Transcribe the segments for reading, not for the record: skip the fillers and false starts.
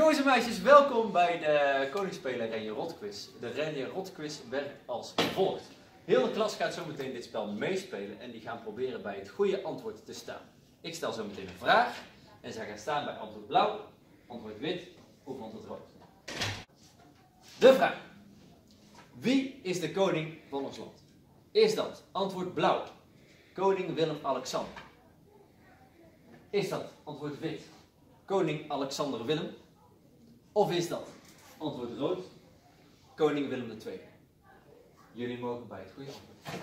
Jongens en meisjes, welkom bij de Koningsspelen Renje Rotquiz. De Renje Rotquiz werkt als volgt. Heel de klas gaat zo meteen dit spel meespelen en die gaan proberen bij het goede antwoord te staan. Ik stel zo meteen een vraag en zij gaan staan bij antwoord blauw, antwoord wit of antwoord rood. De vraag. Wie is de koning van ons land? Is dat antwoord blauw, koning Willem-Alexander? Is dat antwoord wit, koning Alexander-Willem? Of is dat antwoord rood, koning Willem II? Jullie mogen bij het goede antwoord.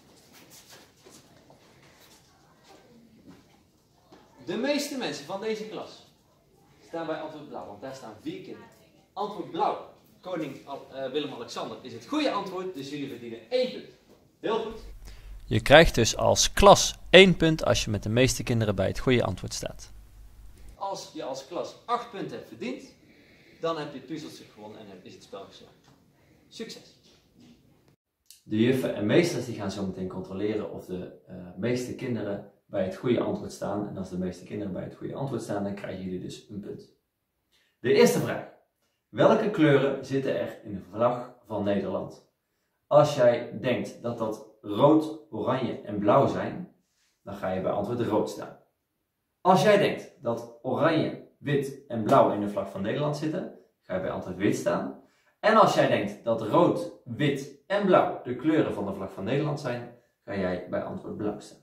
De meeste mensen van deze klas staan bij antwoord blauw, want daar staan 4 kinderen. Antwoord blauw, koning Willem-Alexander, is het goede antwoord, dus jullie verdienen 1 punt. Heel goed. Je krijgt dus als klas 1 punt als je met de meeste kinderen bij het goede antwoord staat. Als je als klas 8 punten hebt verdiend, dan heb je het puzzelstuk gewonnen en is het spel geslaagd. Succes! De juffen en meesters die gaan zo meteen controleren of de meeste kinderen bij het goede antwoord staan. En als de meeste kinderen bij het goede antwoord staan, dan krijgen jullie dus een punt. De eerste vraag. Welke kleuren zitten er in de vlag van Nederland? Als jij denkt dat dat rood, oranje en blauw zijn, dan ga je bij antwoord rood staan. Als jij denkt dat oranje, wit en blauw in de vlag van Nederland zitten, ga je bij antwoord wit staan. En als jij denkt dat rood, wit en blauw de kleuren van de vlag van Nederland zijn, ga jij bij antwoord blauw staan.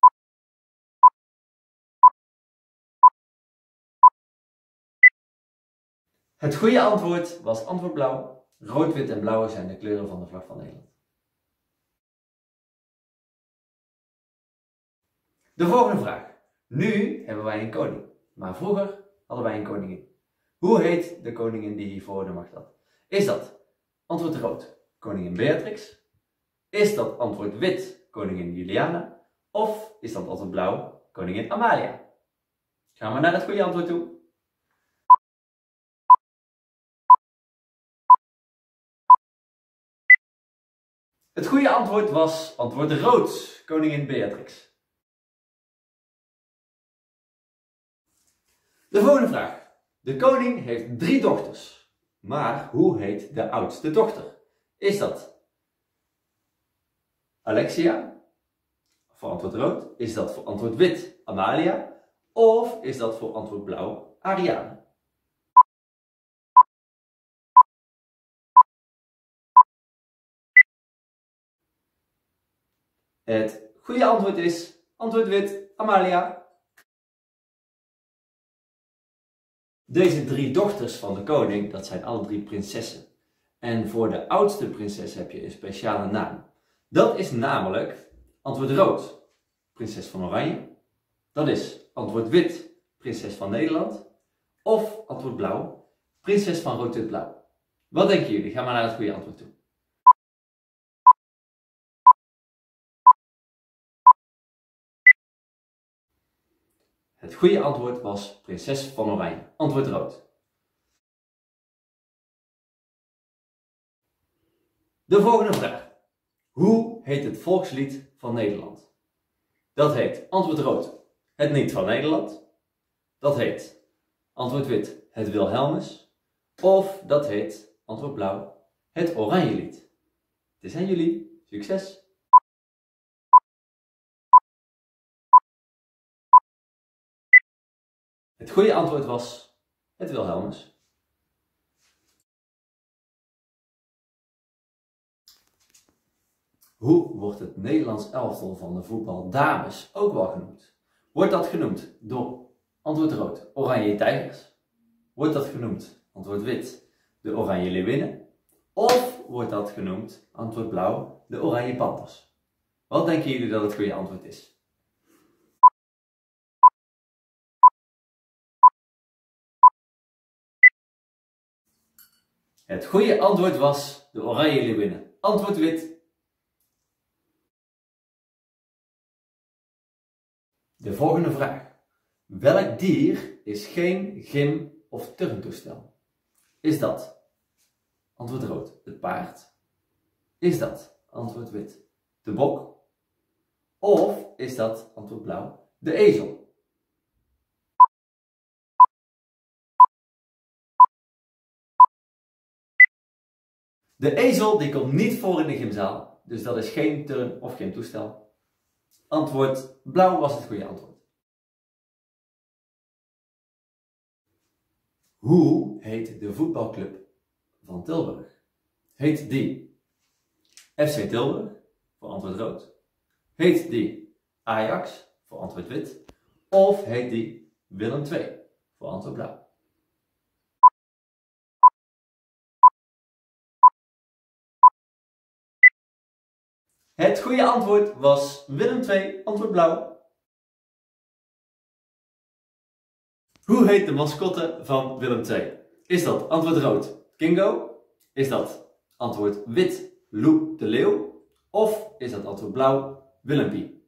Het goede antwoord was antwoord blauw. Rood, wit en blauw zijn de kleuren van de vlag van Nederland. De volgende vraag. Nu hebben wij een koning, maar vroeger hadden wij een koningin. Hoe heet de koningin die hier voor de macht had? Is dat antwoord rood, koningin Beatrix? Is dat antwoord wit, koningin Juliana? Of is dat antwoord blauw, koningin Amalia? Gaan we naar het goede antwoord toe? Het goede antwoord was antwoord rood, koningin Beatrix. De volgende vraag. De koning heeft 3 dochters. Maar hoe heet de oudste dochter? Is dat Alexia? Voor antwoord rood. Is dat voor antwoord wit Amalia? Of is dat voor antwoord blauw Ariane? Het goede antwoord is antwoord wit Amalia. Deze 3 dochters van de koning, dat zijn alle 3 prinsessen. En voor de oudste prinses heb je een speciale naam. Dat is namelijk antwoord rood, prinses van Oranje. Dat is antwoord wit, prinses van Nederland. Of antwoord blauw, prinses van Rood-Wit-Blauw. Wat denken jullie? Ga maar naar het goede antwoord toe. Het goede antwoord was prinses van Oranje. Antwoord rood. De volgende vraag. Hoe heet het volkslied van Nederland? Dat heet antwoord rood, het Lied van Nederland. Dat heet antwoord wit, het Wilhelmus. Of dat heet antwoord blauw, het Oranjelied. Het is aan jullie. Succes! Het goede antwoord was het Wilhelmus. Hoe wordt het Nederlands elftal van de voetbaldames ook wel genoemd? Wordt dat genoemd door antwoord rood, Oranje Tijgers? Wordt dat genoemd antwoord wit, de Oranje Leeuwinnen? Of wordt dat genoemd antwoord blauw, de Oranje Panthers? Wat denken jullie dat het goede antwoord is? Het goede antwoord was de Oranje Leeuwinnen. Antwoord wit. De volgende vraag. Welk dier is geen gym- of turntoestel? Is dat antwoord rood, het paard? Is dat antwoord wit, de bok? Of is dat antwoord blauw, de ezel? De ezel die komt niet voor in de gymzaal, dus dat is geen turn of geen toestel. Antwoord blauw was het goede antwoord. Hoe heet de voetbalclub van Tilburg? Heet die FC Tilburg, voor antwoord rood? Heet die Ajax, voor antwoord wit? Of heet die Willem II, voor antwoord blauw? Het goede antwoord was Willem II, antwoord blauw. Hoe heet de mascotte van Willem II? Is dat antwoord rood Kingo? Is dat antwoord wit Lou de Leeuw? Of is dat antwoord blauw Willempie?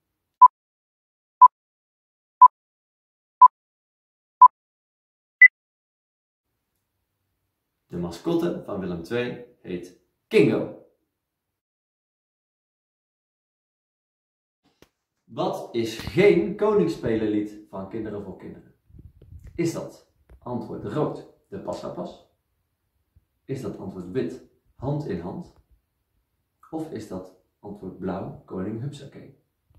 De mascotte van Willem II heet Kingo. Wat is geen koningsspelerlied van Kinderen voor Kinderen? Is dat antwoord rood, de Passapas? Is dat antwoord wit, Hand in Hand? Of is dat antwoord blauw, Koning Hupsakee?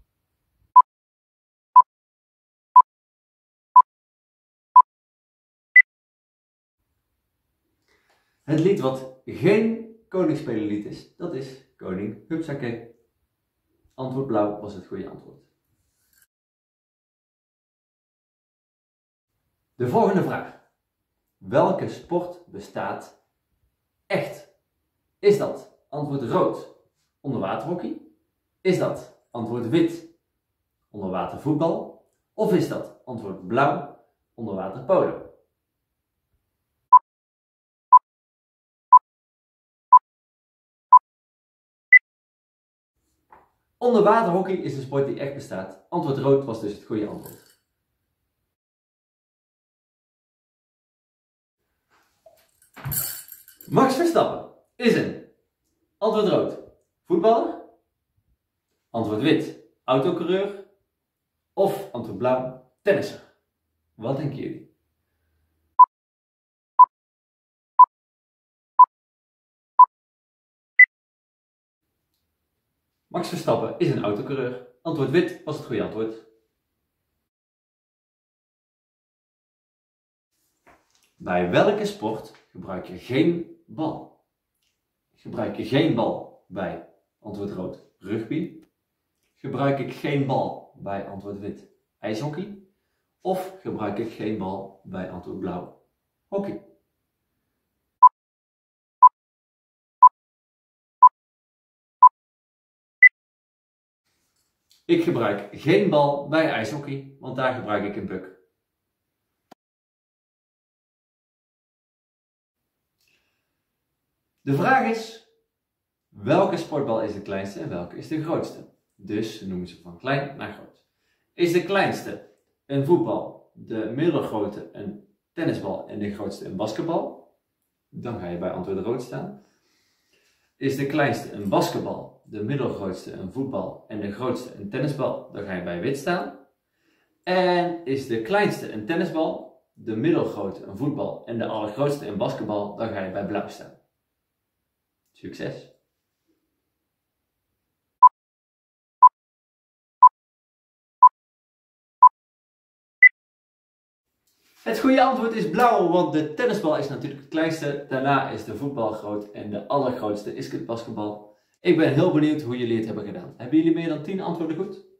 Het lied wat geen koningsspelerlied is, dat is Koning Hupsakee. Antwoord blauw was het goede antwoord. De volgende vraag. Welke sport bestaat echt? Is dat antwoord rood, onderwaterhockey? Is dat antwoord wit, onderwatervoetbal? Of is dat antwoord blauw, onderwaterpolo? Onderwaterhockey is de sport die echt bestaat. Antwoord rood was dus het goede antwoord. Max Verstappen is een antwoord rood voetballer, antwoord wit autocoureur of antwoord blauw tennisser. Wat denken jullie? Max Verstappen is een autocoureur. Antwoord wit was het goede antwoord. Bij welke sport gebruik je geen bal? Gebruik je geen bal bij antwoord rood rugby? Gebruik ik geen bal bij antwoord wit ijshockey? Of gebruik ik geen bal bij antwoord blauw hockey? Ik gebruik geen bal bij ijshockey, want daar gebruik ik een puck. De vraag is, welke sportbal is de kleinste en welke is de grootste? Dus noemen ze van klein naar groot. Is de kleinste een voetbal, de middelgrote een tennisbal en de grootste een basketbal? Dan ga je bij antwoord rood staan. Is de kleinste een basketbal, de middelgrootste een voetbal en de grootste een tennisbal? Dan ga je bij wit staan. En is de kleinste een tennisbal, de middelgrote een voetbal en de allergrootste een basketbal? Dan ga je bij blauw staan. Succes! Het goede antwoord is blauw, want de tennisbal is natuurlijk het kleinste. Daarna is de voetbal groot en de allergrootste is het basketbal. Ik ben heel benieuwd hoe jullie het hebben gedaan. Hebben jullie meer dan 10 antwoorden goed?